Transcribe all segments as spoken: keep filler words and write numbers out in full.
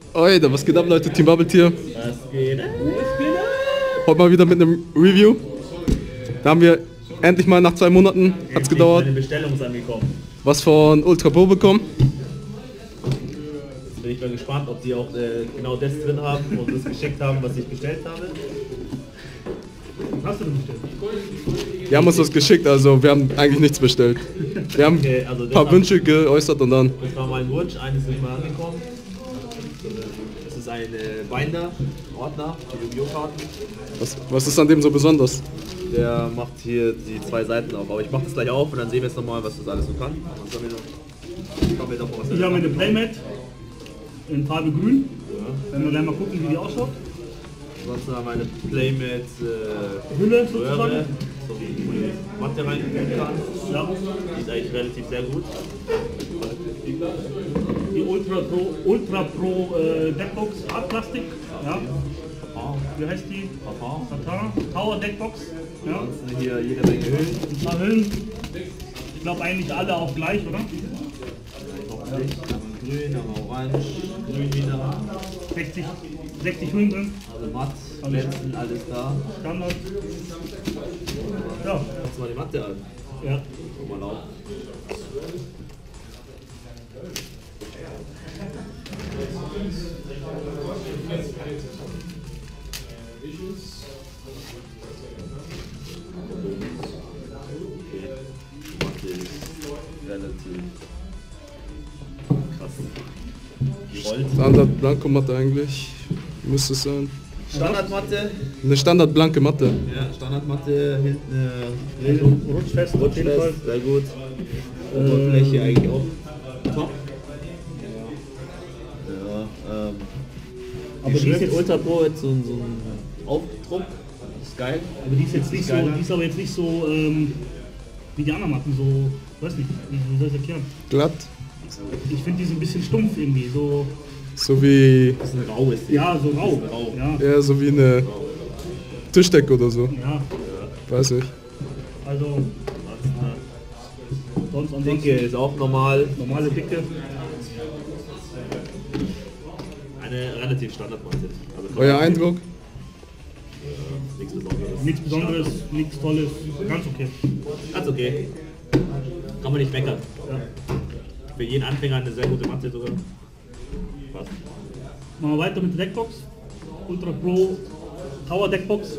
Alter, was geht ab, Leute? Team Bubble Tier. Was geht ab? Was geht ab? Heute mal wieder mit einem Review. Da haben wir endlich mal nach zwei Monaten, hat's gedauert, eine Bestellung ist angekommen. was von Ultra Pro bekommen. Jetzt bin ich mal gespannt, ob die auch äh, genau das drin haben und das geschickt haben, was ich bestellt habe. Was hast du denn bestellt? Die haben uns was geschickt, also wir haben eigentlich nichts bestellt. Wir haben Okay, also ein das paar haben- Wünsche geäußert und dann... Das war mein Wunsch, eines ist nicht mal angekommen. Das ist ein äh, Binder, Ordner für Yu-Gi-Oh! Karten. Was, was ist an dem so besonders? Der macht hier die zwei Seiten auf, aber ich mache das gleich auf und dann sehen wir jetzt nochmal, was das alles so kann. Und dann noch- schauen wir doch mal, was Ich da habe eine drin Playmat in Farbe grün. Ja. Wenn wir gleich mal gucken, wie die ausschaut. Ansonsten haben wir eine Playmat äh, Hülle Röhre, sozusagen. so wie wo die Matte reingehen kann. Ja. Die ist eigentlich relativ sehr gut. Die Ultra Pro, Ultra Pro äh, Deckbox Hartplastik. Ja. Wie heißt die? Papa. Tata. Tower Deckbox. Ja. Ansonsten hier jede Menge Hüllen. Ein paar Hüllen. Ich glaube eigentlich alle auch gleich, oder? Hoffentlich. Haben wir grün, haben wir orange, grün wieder. sechzig, sechzig Hüllen drin. Also matt, glänzen, alles da. Standard. Ja. Lass mal die Matte an. Ja. Guck mal auf. Relativ krass. Die rollt. Standard Blanko Matte eigentlich, müsste es sein. Standardmatte. Eine Standard blanke Matte. Ja, Standardmatte, hinten äh, Grill. Rutschfest auf jeden Fall. Rutschfest, sehr gut. Oberfläche Ähm, eigentlich auch top. Ja, ähm. Aber Die die ist Schrift jetzt, Ultra Pro hat so, ein- so einen Aufdruck. Ist geil. aber die ist jetzt nicht so, Geiler. die ist aber jetzt nicht so ähm, wie die anderen Matten, so, weiß nicht, wie, wie soll ich das erklären? Glatt, Ich finde die so ein bisschen stumpf irgendwie, so, so wie, Das ist ein raues Ding. ja, so rau. rau. Ja, eher so wie eine Tischdecke oder so, ja, weiß ich. also sonst Dicke ansonsten ist auch normal. normale Dicke. Eine relativ Standardmatte. Also kann Euer man- Eindruck? Nichts Besonderes. Nichts Besonderes, nichts Tolles, ganz okay. Ganz okay. Kann man nicht meckern. Ja. Für jeden Anfänger eine sehr gute Matte sogar. Passt. Machen wir weiter mit der Deckbox. Ultra Pro Tower Deckbox.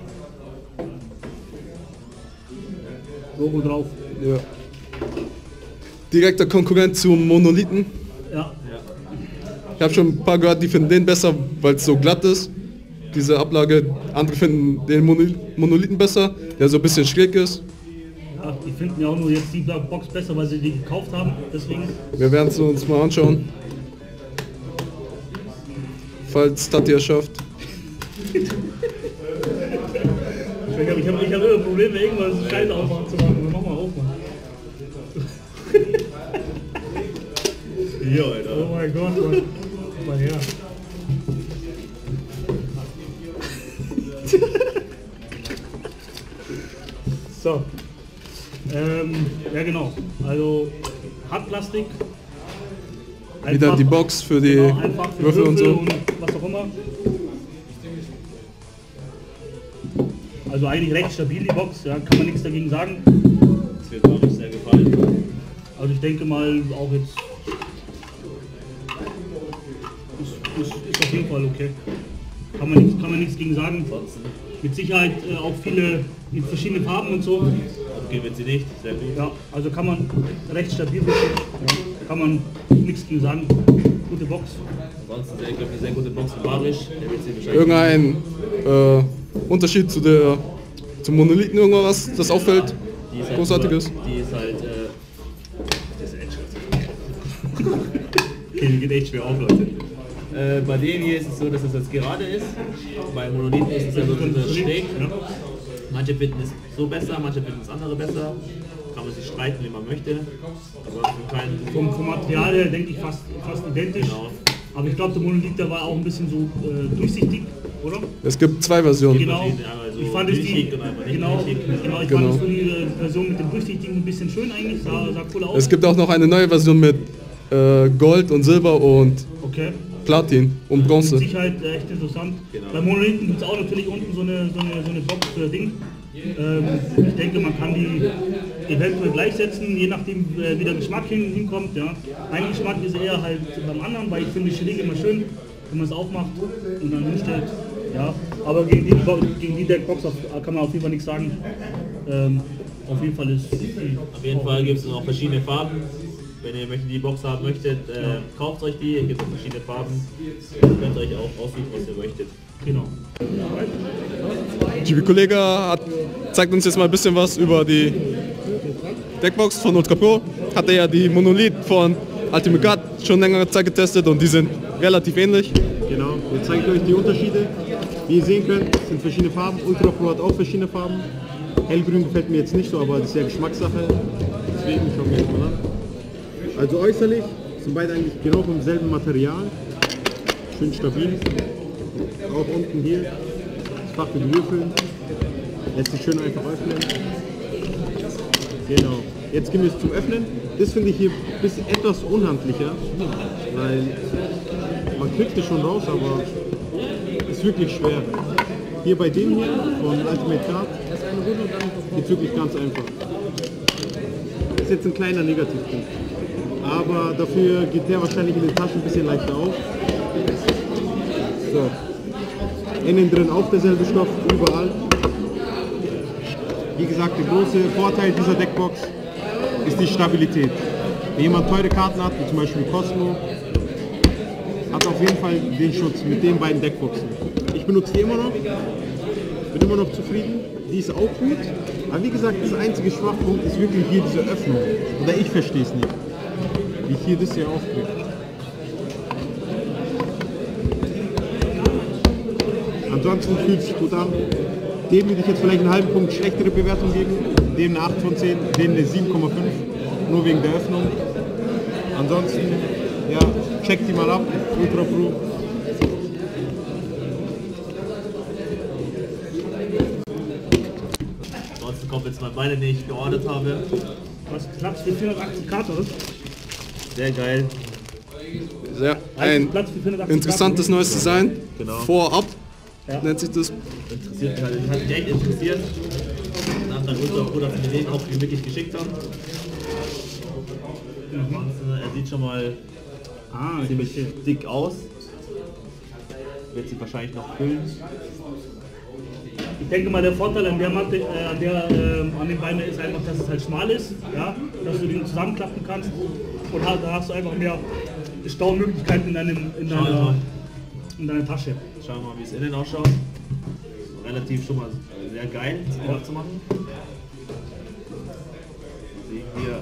Logo drauf. Ja. Direkter Konkurrent zum Monolithen. Ja, Ja. Ich habe schon ein paar gehört, die finden den besser, weil es so glatt ist. Diese Ablage, andere finden den Monol- Monolithen besser, der so ein bisschen schräg ist. ja, die finden ja auch nur jetzt die Box besser, weil sie die gekauft haben. Deswegen, Wir werden es uns mal anschauen. Falls Tati es schafft. ich habe ich hab, ich hab immer Probleme, irgendwas Scheiße aufmachen zu machen. Mach mal auf, Mann. Hier, Alter. Oh mein Gott, Mann. Komm mal her. So. Ähm, ja genau. Also Hartplastik. Wieder Einfach- die Box für die genau, einfach für Würfel und so. und was auch immer. Also eigentlich recht stabil die Box, ja, kann man nichts dagegen sagen. Das wird mir auch sehr gefallen. Also ich denke mal auch jetzt ist, ist, ist auf jeden Fall okay. Kann man nichts, kann man nichts gegen sagen. Ansonsten Mit Sicherheit äh, auch viele in verschiedenen Farben und so. okay wird sie nicht. Sehr gut. Ja, also kann man recht stabil wirklich. Ja, kann man nichts gegen sagen. Gute Box. Ansonsten sehr, ich glaube, eine sehr gute Box für Barisch. Der wird sie wahrscheinlich. Irgendein äh, Unterschied zu der zum Monolithen, irgendwas, das auffällt? Die ist halt Großartiges? Nur, die ist halt. Äh, das ist echt schwer. Okay, die geht echt schwer auf, Leute. Äh, bei denen hier ist es so, dass es jetzt gerade ist. Bei Monolithen ist es ja so ein bisschen schräg. Ja. Manche finden es so besser, manche finden es andere besser. Kann man sich streiten, wie man möchte. Aber für keinen. Vom, vom Material her denke ich fast, fast identisch. Genau. Aber ich glaube, der Monolith, der war auch ein bisschen so äh, durchsichtig, oder? Es gibt zwei Versionen. Genau. verschiedene, einmal so Ich fand es die, durchsichtig und einmal nicht genau, durchsichtig. genau, ich Genau. fand es so die äh, Version mit dem durchsichtigen ein bisschen schön eigentlich, sah, sah cool aus. Es gibt auch noch eine neue Version mit äh, Gold und Silber und Okay. Platin und Bronze. Mit Sicherheit äh, echt interessant. Genau. Bei Monolithen gibt es auch natürlich unten so eine, so eine, so eine Box für Ding. Ähm, ich denke, man kann die eventuell gleichsetzen, je nachdem äh, wie der Geschmack hin, hinkommt. Ja. Mein Geschmack ist eher halt beim anderen, weil ich finde Schilling immer schön, wenn man es aufmacht und dann hinstellt. Ja. Aber gegen die, gegen die Deckbox auf, kann man auf jeden Fall nichts sagen. Ähm, auf jeden Fall ist Auf jeden Fall gibt es noch verschiedene Farben. Wenn ihr möchtet, die Box haben möchtet, äh, kauft euch die. Es gibt verschiedene Farben. Ihr könnt euch auch aussuchen, was ihr möchtet. genau. G B Kollege hat, zeigt uns jetzt mal ein bisschen was über die Deckbox von Ultra Pro. Hat er ja die Monolith von Ultimate Guard schon längere Zeit getestet und die sind relativ ähnlich. Genau, jetzt zeige ich euch die Unterschiede. Wie ihr sehen könnt, sind verschiedene Farben. Ultra Pro hat auch verschiedene Farben. Hellgrün gefällt mir jetzt nicht so, aber das ist ja Geschmackssache. Deswegen schauen wir jetzt mal an. Also äußerlich sind beide eigentlich genau vom selben Material. Schön stabil. Auch unten hier das Fach mit Würfeln. Lässt sich schön einfach öffnen. Genau. Jetzt gehen wir es zum Öffnen. Das finde ich hier ein bisschen etwas unhandlicher, weil man kriegt es schon raus, aber es ist wirklich schwer. Hier bei dem hier von Ultimate Guard geht es wirklich ganz einfach. Das ist jetzt ein kleiner Negativpunkt. Aber dafür geht der wahrscheinlich in den Taschen ein bisschen leichter auf. So. Innen drin auch derselbe Stoff, überall. Wie gesagt, der große Vorteil dieser Deckbox ist die Stabilität. Wenn jemand teure Karten hat, wie zum Beispiel Cosmo, hat auf jeden Fall den Schutz mit den beiden Deckboxen. Ich benutze die immer noch, bin immer noch zufrieden, die ist auch gut. Aber wie gesagt, das einzige Schwachpunkt ist wirklich hier diese Öffnung. Oder ich verstehe es nicht, wie hier das hier aufgeht. Ansonsten fühlt es sich gut an. Dem würde ich jetzt vielleicht einen halben Punkt schlechtere Bewertung geben, dem eine acht von zehn, dem eine sieben Komma fünf, nur wegen der Öffnung. Ansonsten, ja, checkt die mal ab, Ultra Pro. Ansonsten kommt jetzt mal meine, die ich geordert habe. Was Platz für vierhundertachtzig Karten ist. Sehr geil. Sehr ein Platz für vierhundertachtzig interessantes neues Design. Genau. Vorab Ja. nennt sich das. Interessiert mich halt, das hat mich echt interessiert. Nach der Ultra Pro, dass wir den auch wirklich geschickt haben. Ansonsten, er sieht schon mal Ah, ziemlich okay. dick aus. Wird sie wahrscheinlich noch füllen. Ich denke mal, der Vorteil an der Matte, äh, an, der, äh, an den Beinen ist einfach, dass es halt schmal ist, ja, dass du den zusammenklappen kannst und halt, da hast du einfach mehr Staumöglichkeiten in, deinem, in, Schauen wir deiner, mal. in deiner Tasche. Schauen wir mal, wie es innen ausschaut. Relativ schon mal sehr geil, das aufzumachen. Sehen wir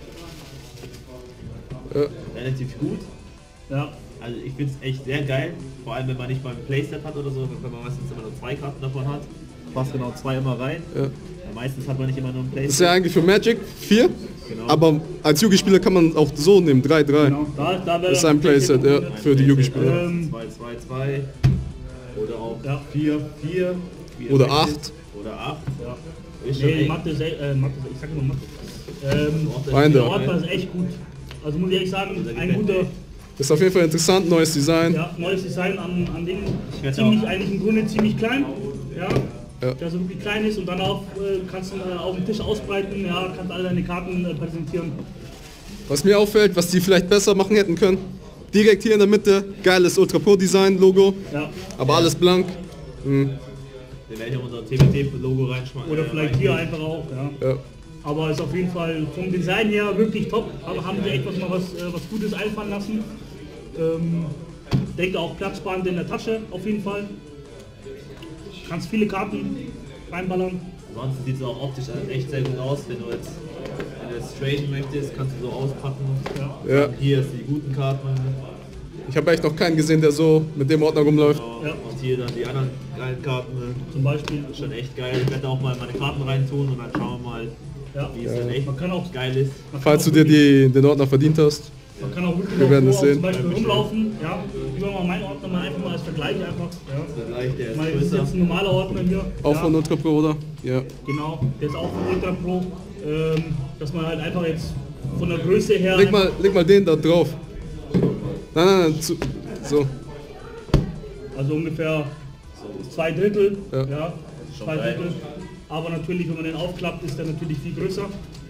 auch Ja. relativ gut. Ja, Also ich finde es echt sehr geil, vor allem wenn man nicht mal ein Playset hat oder so, wenn man meistens immer nur zwei Karten davon hat. Passt genau zwei immer rein. Ja. Ja, meistens hat man nicht immer nur ein Das ist Playset. ja eigentlich für Magic vier, Genau. aber als Yugi-Spieler kann man auch so nehmen, drei drei. genau. Da, da wäre Das ist ein Playset, ja, für die Yugi-Spieler. Ähm, zwei zwei zwei oder auch Ja. vier vier Oder acht. Oder acht. Ja. Ist schon Nee, echt- Mathe, ist echt- äh, Mathe, ich sag immer Mathe. Ähm, Feinde. der Ordner ist echt gut. Also muss ich ehrlich sagen, ein guter, Ist auf jeden Fall interessant, neues Design. ja, neues Design an, an Dingen. werd Ziemlich, auch- eigentlich im Grunde ziemlich klein. Ja. Ja. Der so wirklich klein ist und dann auch äh, kannst du äh, auf dem Tisch ausbreiten, ja, kannst alle deine Karten äh, präsentieren. Was mir auffällt, was die vielleicht besser machen hätten können, direkt hier in der Mitte, geiles Ultra Pro Design Logo, Ja. aber alles blank. Hm, Wir werden ja unser T B T-Logo reinschmeißen. Oder vielleicht hier einfach auch. Ja. ja. Aber ist auf jeden Fall vom Design her wirklich top. Aber haben sie echt was, mal was, äh, was Gutes einfallen lassen. Ähm, denke auch platzsparend in der Tasche auf jeden Fall. Kannst viele Karten reinballern. Ansonsten sieht es auch optisch echt sehr gut aus, wenn du jetzt wenn du jetzt traden möchtest, kannst du so auspacken. Ja. Ja. Hier ist die guten Karten. Ich habe echt noch keinen gesehen, der so mit dem Ordner rumläuft. Ja. Ja. Und hier dann die anderen geilen Karten. Zum Beispiel. Das ist schon echt geil. Ich werde auch mal meine Karten reintun und dann schauen wir mal, Ja. wie es dann echt Man kann auch, geil ist. man kann Falls auch du dir wirklich- die, den Ordner verdient hast. Man kann auch wirklich Wir auch werden so es auch sehen. zum Beispiel rumlaufen. Ja. Über mal meinen Ordner mal einfach mal als Vergleich einfach. Ja. Vergleich, der ist Mal, das ist größer. jetzt ein normaler Ordner hier. Auch ja. von Ultra Pro, oder? Ja. Genau, der ist auch von Ultra Pro. Ähm, dass man halt einfach jetzt von der Größe her. Leg mal, leg mal den da drauf. Nein, nein, nein, zu, So. Also ungefähr zwei Drittel. Ja. Ja, zwei Drittel. Aber natürlich, wenn man den aufklappt, ist der natürlich viel größer.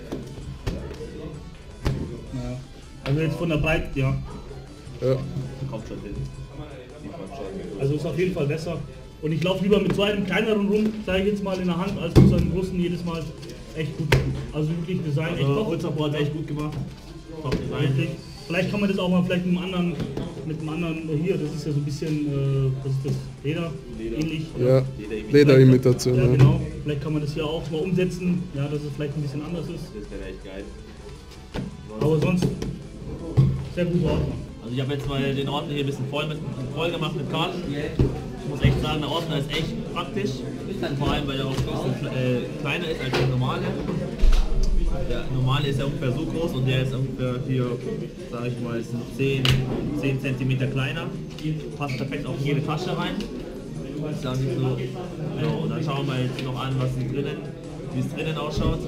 Ja. Also jetzt von der Breite, ja. Ja. Kommt schon hin. Die kommt schon. Also ist auf jeden Fall besser. Und ich laufe lieber mit so einem kleineren rum, sage ich jetzt mal in der Hand, als mit so einem großen jedes Mal. Echt gut. Also wirklich Design, echt Also top. Ultra Pro hat echt gut gemacht. Top Design. Richtig. Vielleicht kann man das auch mal vielleicht mit einem anderen, mit einem anderen hier, das ist ja so ein bisschen, äh, das ist das Leder, Leder. ähnlich. Ja, Lederimitation. Ja, Ja. genau. Vielleicht kann man das hier auch mal umsetzen, ja, dass es vielleicht ein bisschen anders ist. Das wäre echt geil. Aber sonst sehr gute Ordner. Also ich habe jetzt mal den Ordner hier ein bisschen voll, mit, voll gemacht mit Karten. Ich muss echt sagen, der Ordner ist echt praktisch. Vor allem, weil er auch ein bisschen äh, kleiner ist als der normale. Der normale ist ja ungefähr so groß und der ist ungefähr hier, sage ich mal, zehn Zentimeter kleiner. Passt perfekt auf jede Tasche rein. Ist ja nicht so. Ja, und dann schauen wir jetzt noch an, was hier drinnen, wie es drinnen ausschaut.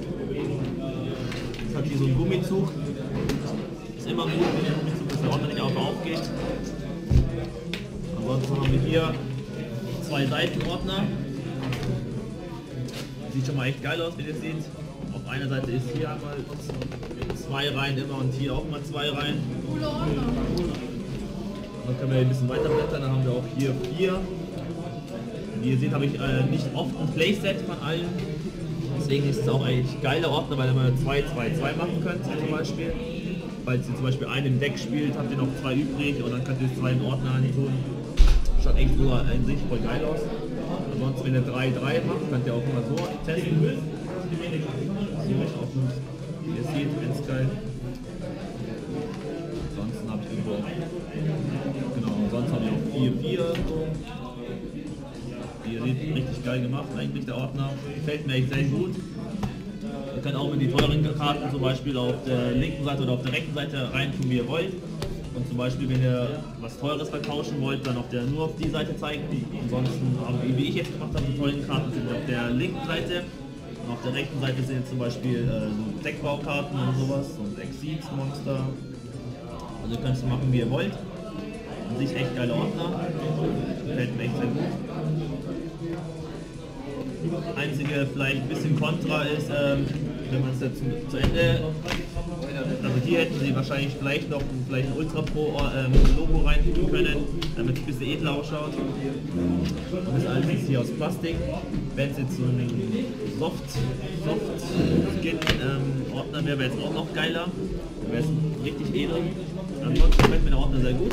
Es hat hier so einen Gummizug. Ist immer gut, wenn der Gummizug, dass der Ordner nicht auf aufgeht. Ansonsten haben wir hier zwei Seitenordner. Sieht schon mal echt geil aus, wie ihr seht. Auf einer Seite ist hier einmal zwei Reihen immer und hier auch mal zwei Reihen. Dann können wir ein bisschen weiter blättern, dann haben wir auch hier vier. Wie ihr seht, habe ich äh, nicht oft ein Playset von allen. Deswegen ist es auch eigentlich geile Ordner, weil ihr mal zwei, zwei, zwei machen könnt zum Beispiel. Falls ihr zum Beispiel einen im Deck spielt, habt ihr noch zwei übrig und dann könnt ihr zwei im Ordner tun. Schaut echt so an sich voll geil aus. Ansonsten, wenn ihr drei drei macht, könnt ihr auch mal so testen. So, auch gut. Wie ihr seht, ganz geil. Ansonsten habe ich irgendwo. Genau, sonst habe ich auch vier vier. Wie ihr seht, richtig geil gemacht eigentlich der Ordner. Gefällt mir echt sehr gut. Ihr könnt auch mit die teuren Karten zum Beispiel auf der linken Seite oder auf der rechten Seite rein tun, wie ihr wollt. Und zum Beispiel, wenn ihr was Teures vertauschen wollt, dann auf der nur auf die Seite zeigen. Ansonsten, wie ich jetzt gemacht habe, die tollen Karten sind auf der linken Seite. Und auf der rechten Seite sind jetzt zum Beispiel äh, so Deckbaukarten und sowas und Exceeds Monster. Also ihr könnt es machen, wie ihr wollt. An sich echt geile Ordner. Gefällt mir echt sehr gut. Einzige vielleicht ein bisschen Kontra ist, ähm, wenn man es jetzt zu, zu Ende, also hier hätten sie wahrscheinlich vielleicht noch ein, vielleicht ein Ultra Pro ähm, Logo reintun können, damit es ein bisschen edler ausschaut. Und das alles ist hier aus Plastik. Wenn es jetzt so ein Soft, Soft Skin ähm, Ordner wäre, wäre es auch noch geiler. Wäre es richtig edel. Ansonsten gefällt mir der Ordner sehr gut.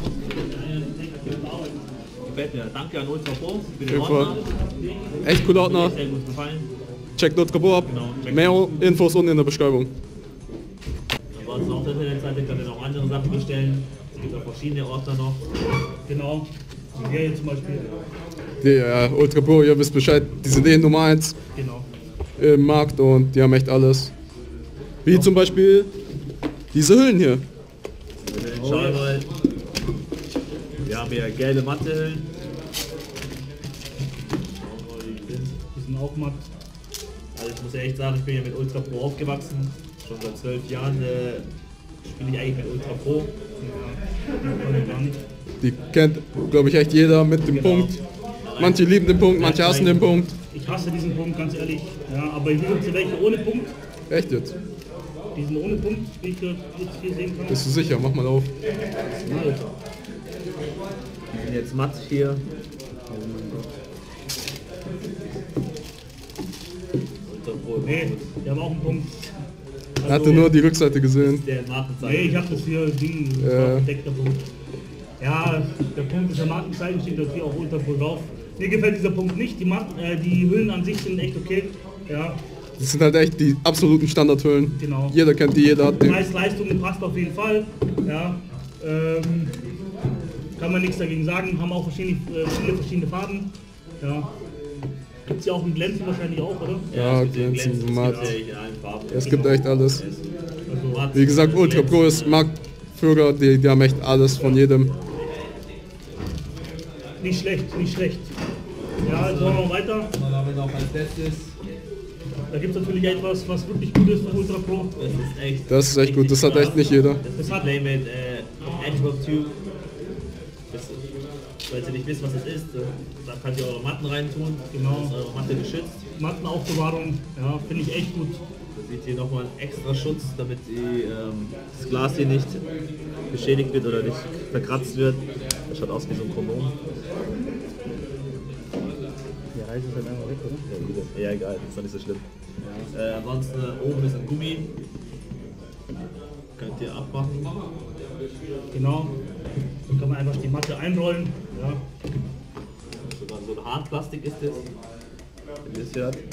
Gefällt mir. Danke an Ultra Pro für den Ordner. Echt cooler Ordner. Sehr gut gefallen. Checkt Ultra Pro ab. Genau, Mehr Infos unten in der Beschreibung. Ansonsten auf der Internetseite könnt ihr noch andere Sachen bestellen. Es gibt auch verschiedene Ordner noch. Genau. Die hier zum Beispiel. Die äh, Ultra Pro, ihr wisst Bescheid, die sind eh Nummer eins Genau. im Markt und die haben echt alles. Wie zum Beispiel diese Hüllen hier. Schauen wir mal. Wir haben hier gelbe Mattehüllen. Die sind auch matt. Also ich muss ja echt sagen, ich bin ja mit Ultra Pro aufgewachsen. Schon seit zwölf Jahren äh, spiele ich eigentlich mit Ultra Pro. Ja, gar nicht. Die kennt, glaube ich, echt jeder mit dem Genau. Punkt. Manche lieben den Punkt, manche hassen den Punkt. Ich hasse diesen Punkt, ganz ehrlich. Ja, aber hier gibt es welche ohne Punkt. Echt jetzt? Die sind ohne Punkt, wie ich jetzt hier sehen kann. Bist du sicher? Mach mal auf. Die sind jetzt matt hier. Ultra Pro. Nee, die haben auch einen Punkt. Er hatte nur die Rückseite gesehen. Der Markenzeichen. Nee, ich habe das hier Ding, das Ja. war verdeckter Punkt. Ja, der Punkt ist der Markenzeichen, steht dort hier auch Ultra Pro drauf. Mir gefällt dieser Punkt nicht, die, Marken, äh, die Hüllen an sich sind echt okay. Ja, Das sind halt echt die absoluten Standardhüllen. genau. Jeder kennt die, jeder hat die. Preis-Leistung passt auf jeden Fall. Ja, ähm, kann man nichts dagegen sagen, haben auch verschiedene, äh, viele verschiedene Farben. Ja. Gibt es ja auch einen Glänzen wahrscheinlich auch, oder? Ja, es gibt den glänzend, Glänzen, matt. es gibt ja in allen Farben. Es gibt echt alles. Also, Matt, Wie gesagt, Ultra Pro ist Marktführer, die, die haben echt alles von jedem. nicht schlecht, nicht schlecht. Ja, jetzt wollen wir noch weiter. Dann haben wir noch als letztes. Da gibt es natürlich etwas, was wirklich gut ist von Ultra Pro. Das ist echt. Das ist echt gut, das hat echt nicht jeder. Das ist Playmat äh, Edgewell Tube. falls, falls ihr nicht wisst, was es ist, da könnt ihr eure Matten reintun. Genau. Ist eure Matte geschützt. Mattenaufbewahrung, ja, finde ich echt gut. Da seht ihr nochmal einen extra Schutz, damit die, ähm, das Glas hier nicht beschädigt wird oder nicht verkratzt wird. Das schaut aus wie so ein Kondom. Der Reis ist halt einfach weg, oder? Ja, egal, ist doch nicht so schlimm. Ja. Äh, ansonsten äh, oben ist ein Gummi. Könnt ihr abmachen. Genau. Dann kann man einfach die Matte einrollen. Ja. Sogar so ein Hartplastik ist das. Wenn ihr es hört.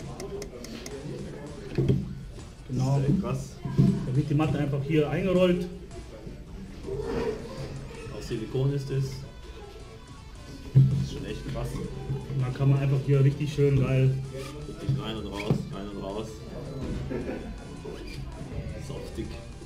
Genau. Das ist krass. Dann wird die Matte einfach hier eingerollt. Aus Silikon ist das. Das ist schon echt krass. Und dann kann man einfach hier richtig schön geil. Richtig rein und raus, rein und raus. Softig.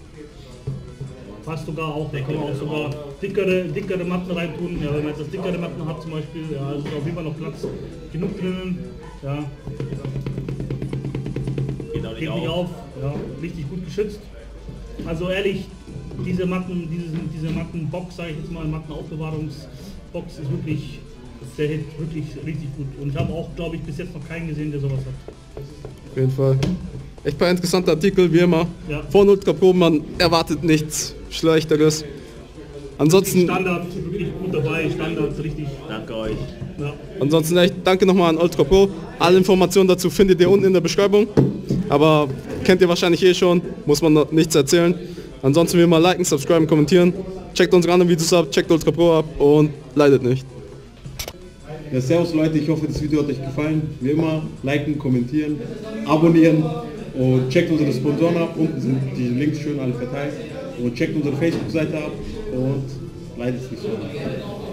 Passt sogar auch, da kann man auch sogar dickere, dickere Matten reintun. Ja, wenn man jetzt das dickere Matten hat zum Beispiel, ja, ist auf jeden Fall noch Platz genug drinnen. Ja. Geht auch nicht Geht auf. nicht auf. Ja, richtig gut geschützt. Also ehrlich, diese Matten, diese, diese Mattenbox, sage ich jetzt mal, Mattenaufbewahrungsbox ist wirklich, der Hit, wirklich richtig gut. Und ich habe auch, glaube ich, bis jetzt noch keinen gesehen, der sowas hat. Auf jeden Fall. Echt ein paar interessante Artikel, wie immer. Ja. Von Ultra Pro, man erwartet nichts Schlechteres. Ansonsten, Standard, wirklich gut dabei, Standard, richtig. Danke euch. Ja. ansonsten echt danke nochmal an Ultra Pro. Alle Informationen dazu findet ihr unten in der Beschreibung. Aber kennt ihr wahrscheinlich eh schon, muss man noch nichts erzählen. Ansonsten wie immer liken, subscriben, kommentieren. Checkt unsere anderen Videos ab, checkt Ultra Pro ab und leidet nicht. Ja, servus Leute, ich hoffe, das Video hat euch gefallen. Wie immer, liken, kommentieren, abonnieren und checkt unsere Sponsoren ab. Unten sind die Links schön alle verteilt. Und checkt unsere Facebook-Seite ab und leidet nicht so.